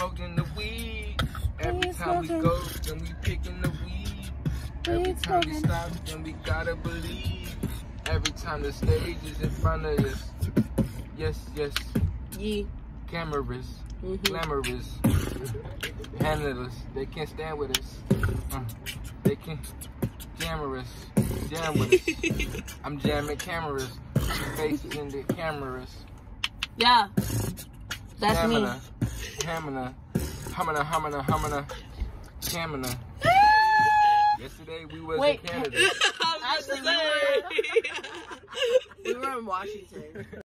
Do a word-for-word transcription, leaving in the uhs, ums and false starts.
smoking the weed. Every time we go, then we picking the weed. Every time we stop, then we gotta believe. Every time the stage is in front of us. Yes, yes. Yeah. Cameras, mm-hmm. Glamorous, handlers, they can't stand with us. Uh, they can't jam us, jam with us. I'm jamming cameras, faces in the cameras. Yeah, that's Hamina, me. Hamina, Hamina, Hamina, Hamina, Hamina. Yesterday we was Wait. in Canada. Actually, we were, we were in Washington.